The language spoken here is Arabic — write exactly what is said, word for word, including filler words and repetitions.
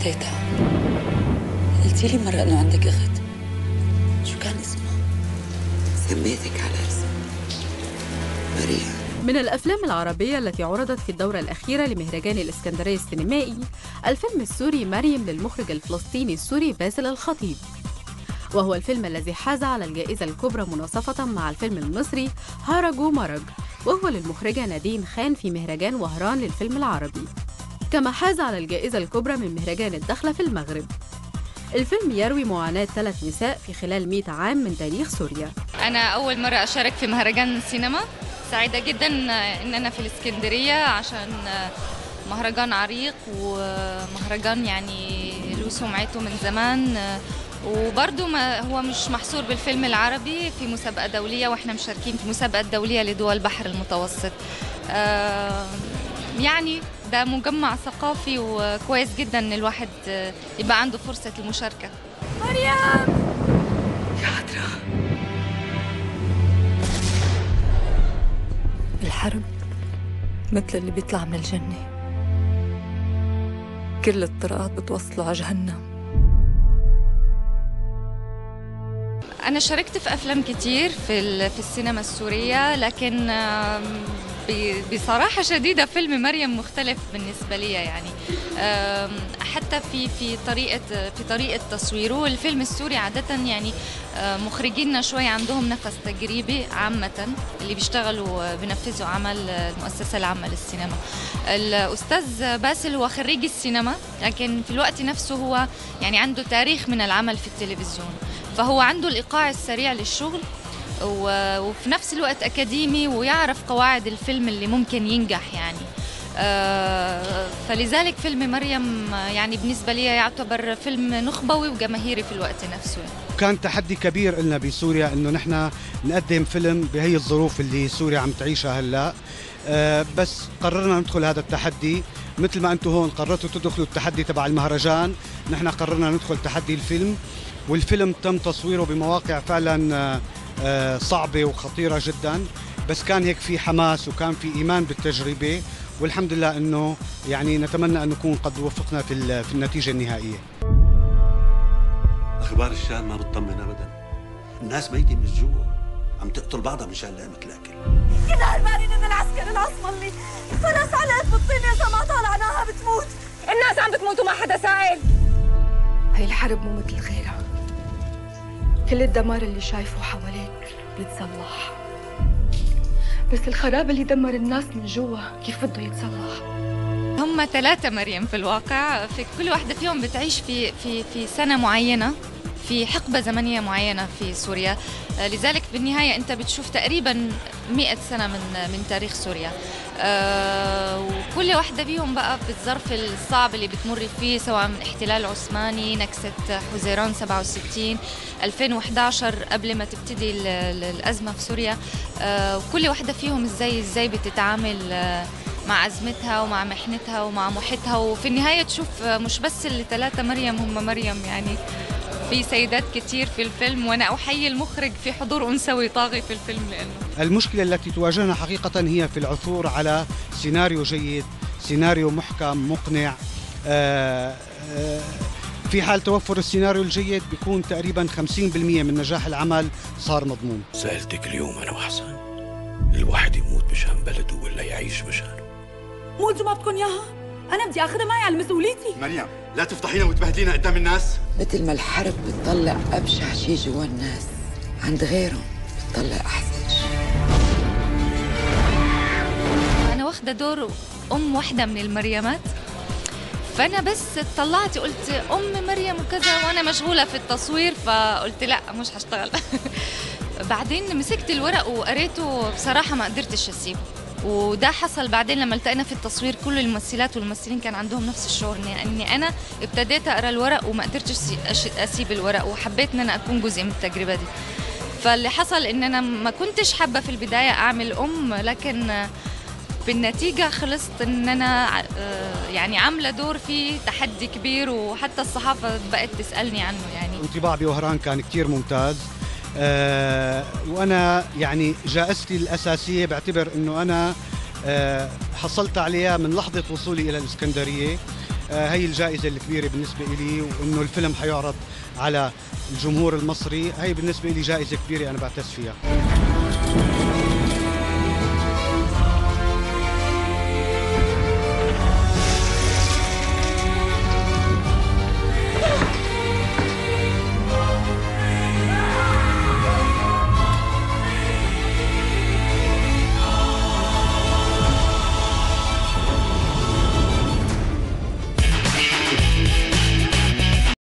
تيتا، قلتي لي مرة إنه عندك أخت، شو كان اسمها؟ سميتك على اسم مريم. من الأفلام العربية التي عرضت في الدورة الأخيرة لمهرجان الإسكندرية السينمائي الفيلم السوري مريم للمخرج الفلسطيني السوري باسل الخطيب، وهو الفيلم الذي حاز على الجائزة الكبرى مناصفة مع الفيلم المصري هرج ومرج، وهو للمخرجة نادين خان في مهرجان وهران للفيلم العربي، كما حاز على الجائزة الكبرى من مهرجان الدخلة في المغرب. الفيلم يروي معاناة ثلاث نساء في خلال مئة عام من تاريخ سوريا. أنا أول مرة أشارك في مهرجان السينما، سعيدة جدا إن أنا في الإسكندرية عشان مهرجان عريق ومهرجان يعني له سمعته من زمان، وبرضه ما هو مش محصور بالفيلم العربي، في مسابقة دولية وإحنا مشاركين في مسابقة دولية لدول البحر المتوسط. يعني ده مجمع ثقافي وكويس جدا إن الواحد يبقى عنده فرصة المشاركة. مريم يا عذرا، الحرب مثل اللي بيطلع من الجنة، كل الطرقات بتوصله على جهنم. أنا شاركت في أفلام كتير في في السينما السورية، لكن بصراحة شديدة فيلم مريم مختلف بالنسبة لي، يعني حتى في في طريقة في طريقة تصويره. الفيلم السوري عادة يعني مخرجيننا شوي عندهم نفس تجريبي، عامة اللي بيشتغلوا بنفذوا عمل المؤسسة العامة للسينما. الأستاذ باسل هو خريج السينما، لكن في الوقت نفسه هو يعني عنده تاريخ من العمل في التلفزيون، فهو عنده الإيقاع السريع للشغل وفي نفس الوقت أكاديمي ويعرف قواعد الفيلم اللي ممكن ينجح يعني. فلذلك فيلم مريم يعني بالنسبة لي يعتبر فيلم نخبوي وجماهيري في الوقت نفسه. كان تحدي كبير لنا بسوريا إنه نحن نقدم فيلم بهي الظروف اللي سوريا عم تعيشها هلا، بس قررنا ندخل هذا التحدي مثل ما أنتم هون قررتوا تدخلوا التحدي تبع المهرجان، نحن قررنا ندخل تحدي الفيلم، والفيلم تم تصويره بمواقع فعلا صعبة وخطيرة جدا، بس كان هيك في حماس وكان في إيمان بالتجربة، والحمد لله إنه يعني نتمنى أن نكون قد وفقنا في في النتيجة النهائية. أخبار الشام ما بتطمن أبدا، الناس ميتة من الجوع، عم تقتل بعضها مشان لقمة الأكل. كنا هربانين من العسكر العصملي، خلص علقت بالطين إذا ما طالعناها بتموت، الناس عم بتموت وما حدا سائل. هي الحرب مو مثل غيرها، كل الدمار اللي شايفه حواليك بيتصلح، بس الخراب اللي دمر الناس من جوا كيف بده يتصلح؟ هم ثلاثة مريم في الواقع، في كل واحدة فيهم بتعيش في في في سنة معينة، في حقبة زمنية معينة في سوريا، لذلك بالنهاية أنت بتشوف تقريباً مئة سنة من من تاريخ سوريا، أه وكل واحدة فيهم بقى في الظرف الصعب اللي بتمر فيه، سواء من احتلال عثماني، نكسة حزيران سبعة وستين، ألفين وإحدى عشر قبل ما تبتدي الأزمة في سوريا، أه وكل واحدة فيهم إزاي إزاي بتتعامل مع أزمتها ومع محنتها ومع محيطها، وفي النهاية تشوف مش بس اللي ثلاثة مريم هم مريم، يعني في سيدات كتير في الفيلم، وأنا أحيي المخرج في حضور أنثوي طاغي في الفيلم. لأنه المشكلة التي تواجهنا حقيقة هي في العثور على سيناريو جيد، سيناريو محكم مقنع. آآ آآ في حال توفر السيناريو الجيد بيكون تقريبا خمسين بالمئة من نجاح العمل صار مضمون. سألتك اليوم أنا وحسن، الواحد يموت مشان بلده ولا يعيش مشانه؟ مو انتوا ما بدكم اياها؟ أنا بدي آخذها معي على مسؤوليتي. مريم لا تفضحينا وتبهدلينا قدام الناس. مثل ما الحرب بتطلع أبشع شي جوا الناس، عند غيرهم بتطلع أحسن شي. أنا واخدة دور أم واحدة من المريمات، فأنا بس طلعت قلت أم مريم وكذا وأنا مشغولة في التصوير، فقلت لا مش هشتغل. بعدين مسكت الورق وقريته، بصراحة ما قدرتش أسيبه، وده حصل بعدين لما التقينا في التصوير. كل الممثلات والممثلين كان عندهم نفس الشعور، اني انا ابتديت اقرا الورق وما قدرتش اسيب الورق، وحبيت ان انا اكون جزء من التجربه دي. فاللي حصل ان انا ما كنتش حابه في البدايه اعمل ام، لكن بالنتيجه خلصت ان انا يعني عامله دور فيه تحدي كبير، وحتى الصحافه بقت تسالني عنه. يعني انطباع بوهران كان كتير ممتاز، أه وأنا يعني جائزتي الأساسية بعتبر أنه أنا أه حصلت عليها من لحظة وصولي إلى الإسكندرية. هي الجائزة الكبيرة بالنسبة لي، وإنه الفيلم حيعرض على الجمهور المصري، هي بالنسبة لي جائزة كبيرة أنا بعتز فيها.